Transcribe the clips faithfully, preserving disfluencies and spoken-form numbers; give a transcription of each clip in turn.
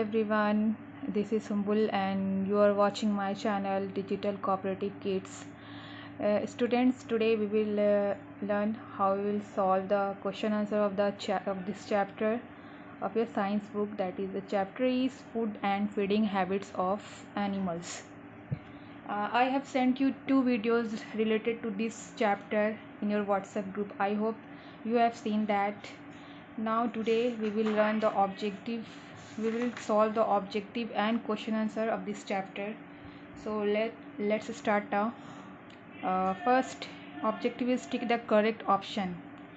everyone, this is Sumbul and you are watching my channel Digital Cooperative Kids. Uh, students, today we will uh, learn how we will solve the question answer of the cha of this chapter of your science book. That is, the chapter is food and feeding habits of animals. Uh, I have sent you two videos related to this chapter in your WhatsApp group. I hope you have seen that. Now today we will learn the objective, we will solve the objective and question answer of this chapter. So let let's start now. Uh, first objective is tick the correct option.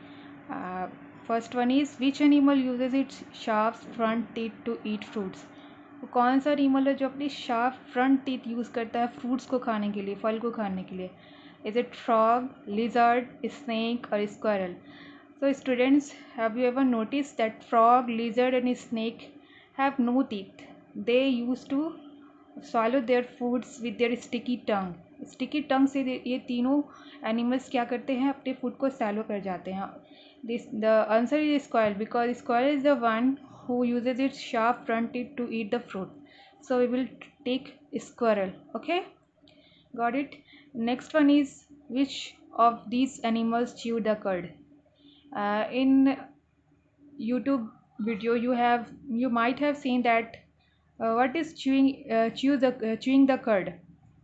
Uh, First one is, which animal uses its sharp front teeth to eat fruits? वो कौन सा animal है जो अपनी sharp front teeth use करता है fruits को खाने के लिए, फल को खाने के लिए? Is it frog, lizard, snake और squirrel? So students, have you ever noticed that frog, lizard and snake have no teeth? They used to swallow their foods with their sticky tongue. Sticky tongue से ये तीनों animals क्या करते हैं, अपने food को swallow कर जाते हैं. This the answer is squirrel, because squirrel is the one who uses its sharp front teeth to eat the fruit. So we will take squirrel. Okay, got it. Next one is, which of these animals chew the cud? Uh, in YouTube video you have you might have seen that uh, what is chewing uh, chew the uh, chewing the cud.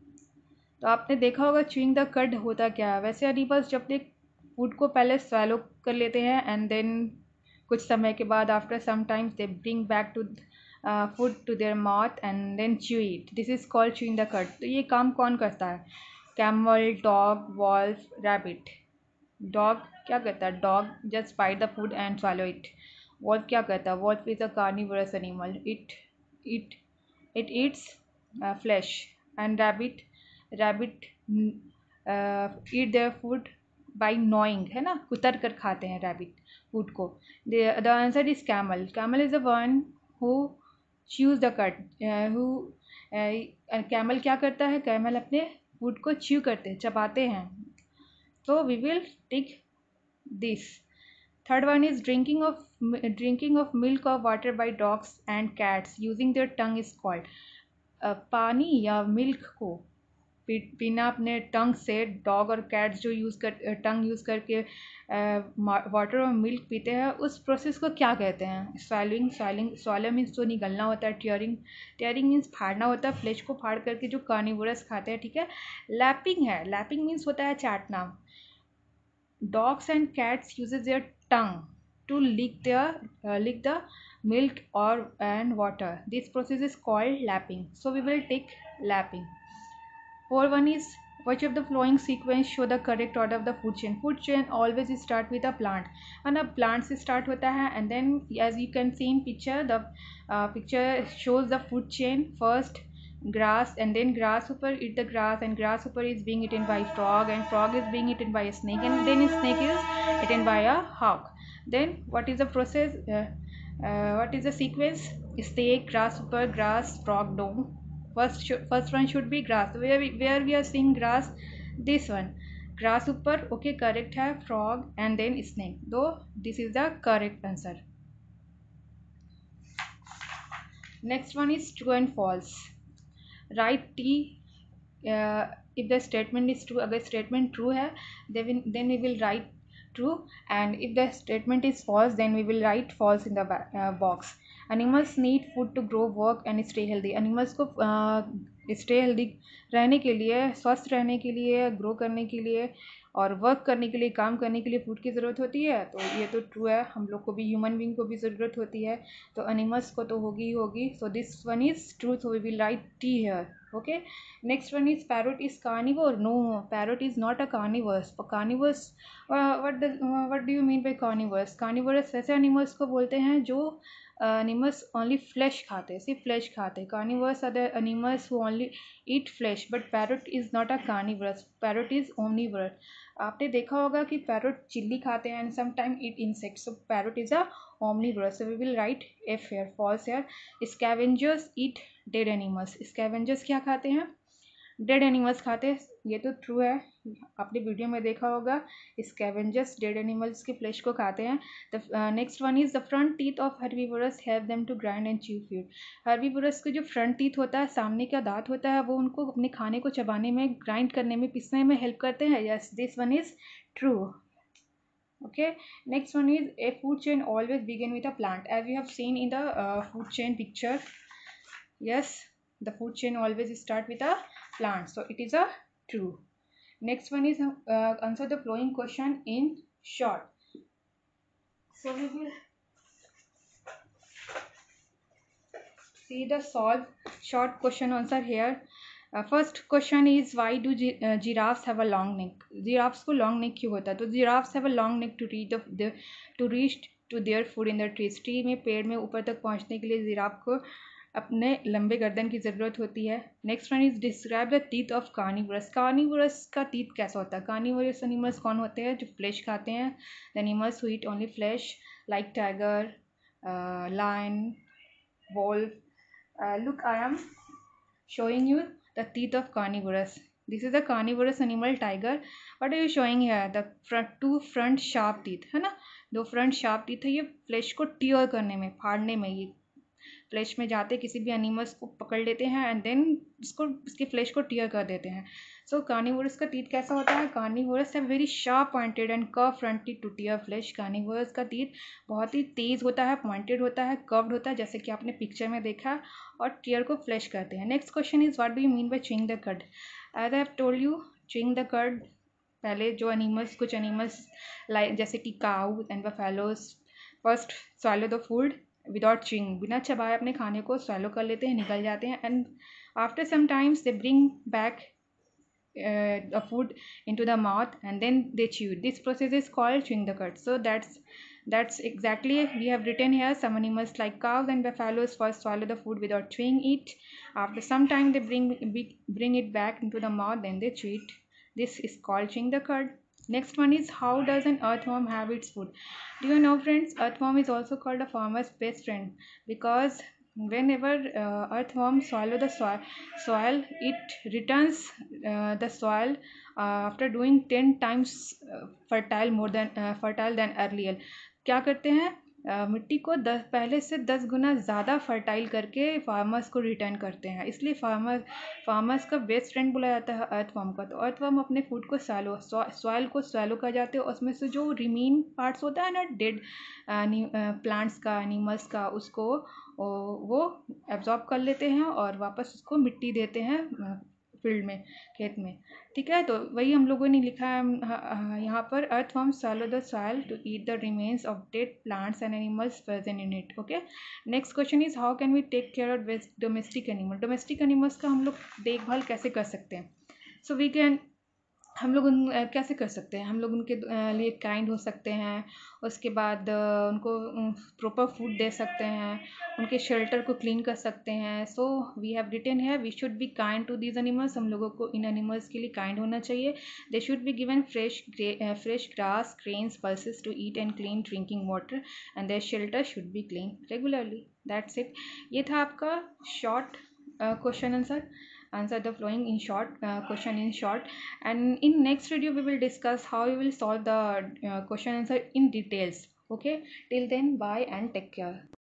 तो आपने देखा होगा chewing the cud होता क्या है. वैसे animals जब अपने फूड को पहले swallow कर लेते हैं and then कुछ समय के बाद after some time they bring back to uh, food to their mouth and then chew it. This is called chewing the cud. तो ये काम कौन करता है? Camel, dog, wolf, rabbit. Dog क्या करता है? Dog just bite the food and swallow it. Wolf क्या करता है? Wolf is a carnivorous animal. It it it eats flesh. And rabbit rabbit eat their food by gnawing, है ना, कुतर कर खाते हैं रैबिट फूड को. The answer is camel. Camel is the one who chews the cud. Who camel क्या करता है? कैमल अपने फूड को च्यू करते हैं, चबाते हैं. So we will take this. Third one is, drinking of drinking of milk or water by dogs and cats using their tongue is called. uh, पानी या मिल्क को पीना अपने टंग से, डॉग और कैट्स जो यूज़ कर टंग यूज़ करके वाटर और मिल्क पीते हैं, उस प्रोसेस को क्या कहते हैं? स्वैलिंग. स्वैलिंग स्वैलो मीन्स तो निगलना होता है. टियरिंग टियरिंग मीन्स फाड़ना होता है, फ्लेश को फाड़ करके जो कार्निवोरस खाते हैं. ठीक है. लैपिंग है. लैपिंग मीन्स होता है चाटना. Dogs and cats uses their tongue to lick their uh, lick the milk or and water. This process is called lapping. So we will take lapping. Four one is, which of the following sequence show the correct order of the food chain? Food chain always start with a plant. And a plant से start होता है, and then as you can see in picture, the uh, picture shows the food chain. First grass, and then grasshopper eat the grass, and grasshopper is being eaten by frog, and frog is being eaten by a snake, and then a snake is eaten by a hawk. Then what is the process? Uh, uh, what is the sequence? Snake, grasshopper, grass, frog, dog. First, first one should be grass. Where we, where we are seeing grass, this one. Grasshopper, okay, correct है. Frog and then snake. Though this is the correct answer. Next one is true and false. Write T uh, if the statement is true. अगर statement true है, then then we will write true, and if the statement is false, then we will write false in the uh, box. Animals need food to grow, work and stay healthy. Animals को uh, stay healthy रहने के लिए, स्वस्थ रहने के लिए, grow करने के लिए और वर्क करने के लिए, काम करने के लिए फूड की ज़रूरत होती है. तो ये तो ट्रू है. हम लोग को भी, ह्यूमन बींग को भी ज़रूरत होती है, तो एनिमल्स को तो होगी ही होगी. So this one is true, so we will write T here. Okay. Next one is, parrot is carnivore. No, parrot is not a carnivores. Carnivores, uh, what does uh, what do you mean by carnivores? Carnivores ऐसे animals को बोलते हैं जो animals only flesh खाते हैं, सिर्फ flesh खाते हैं. Carnivores are the animals who only eat flesh, but parrot is not a carnivorous. Parrot is omnivore. आपने देखा होगा कि पैरोट चिल्ली खाते हैं and sometimes eat insects. So parrot is a omnivore. So we will write F here. False here. Scavengers eat dead animals. Scavengers क्या खाते हैं? Dead animals खाते हैं, ये तो ट्रू है, आपने वीडियो में देखा होगा, स्कैवेंजर्स डेड एनिमल्स के फ्लैश को खाते हैं। The next one is the front teeth of herbivores have them to grind and chew food. Herbivores के जो फ्रंट टीथ होता है, सामने का दांत होता है, वो उनको अपने खाने को चबाने में, ग्राइंड करने में, पीसने में हेल्प करते हैं। Yes, this one is true. Okay, next one is a food chain always begin with a plant, as we have seen in the uh, food chain picture. Yes, the food chain always start with a plant, so it is a true. Next one is uh, answer the following question in short. So we will see the solve short question answer here. Uh, first question is why do gi uh, giraffes have a long neck? Giraffes को long neck क्यों होता है? तो giraffes have a long neck to reach the, the to reach to their food in the trees. Tree में, पेड़ में ऊपर तक पहुंचने के लिए जिराफ को अपने लंबे गर्दन की ज़रूरत होती है। Next one is describe the teeth of carnivores. Carnivores का टीथ कैसा होता है? कार्निवोरस एनिमल्स कौन होते हैं? जो फ्लैश खाते हैं। The animals who eat only flesh like tiger, lion, wolf. Look, I am showing you the teeth of carnivorous. This is a carnivorous animal tiger. What are you showing here? The front two front sharp teeth है ना, दो front sharp teeth है, ये flash को tier करने में, फाड़ने में, ये फ्लैश में जाते किसी भी एनिमल्स को पकड़ लेते हैं एंड देन इसको, इसके फ्लैश को टीयर कर देते हैं। सो कार्निवोरस का टीथ कैसा होता है? कार्निवोरस है very sharp pointed and curve front teeth to tear flesh. Carnivores का टीथ बहुत ही तेज होता है, पॉइंटेड होता है, कर्व्ड होता है, जैसे कि आपने पिक्चर में देखा, और टीयर को फ्लैश करते हैं। Next question is what do you mean by chewing the cud? As I have told you, chewing the cud, पहले जो एनिमल्स, कुछ एनिमल्स लाइक जैसे कि cow and buffaloes first swallow the food without chewing, बिना चबाए अपने खाने को स्वैलो कर लेते हैं, निकल जाते हैं, and after some times they bring back uh, the food into the mouth and then they chew. This process is called chewing the cud. So that's that's exactly we have written here. Some animals like cows and buffaloes first swallow the food without chewing it. After some time they bring bring it back into the mouth, then they chew it. This is called chewing the cud. Next one is how does an earthworm have its food? Do you know, friends, earthworm is also called a farmer's best friend, because whenever uh, earthworm swallow the soil, soil it returns uh, the soil uh, after doing ten times uh, fertile more than uh, fertile than earlier. क्या करते हैं? uh, मिट्टी को दस पहले से दस गुना ज़्यादा फर्टाइल करके फार्मर्स को रिटर्न करते हैं, इसलिए फार्मर फार्मर्स का बेस्ट फ्रेंड बोला जाता है अर्थवर्म का। तो अर्थवर्म अपने फूड को सैलो सॉइल को सैलो कर जाते हैं, उसमें से जो रिमेन पार्ट्स होता है ना डेड प्लांट्स का, एनिमल्स का, उसको वो एब्जॉर्ब कर लेते हैं और वापस उसको मिट्टी देते हैं फील्ड में, खेत में। ठीक है, तो वही हम लोगों ने लिखा है यहाँ पर, earthworm swallow the soil to eat the remains of dead plants and animals present in it. Okay, next question is how can we take care of domestic animal? Domestic animals का हम लोग देखभाल कैसे कर सकते हैं? सो वी कैन, हम लोग उन कैसे कर सकते हैं? हम लोग उनके लिए काइंड हो सकते हैं, उसके बाद उनको प्रॉपर फूड दे सकते हैं, उनके शेल्टर को क्लीन कर सकते हैं। सो वी हैव रिटन है we should be kind to these animals. हम लोगों को इन एनिमल्स के लिए काइंड होना चाहिए। They should be given fresh fresh grass, grains, pulses to eat and clean drinking water and their shelter should be clean regularly. That's it. ये था आपका short question answer. Answer the following in short, uh, question in short, and in next video we will discuss how you will solve the uh, question answer in details. Okay, till then, bye and take care.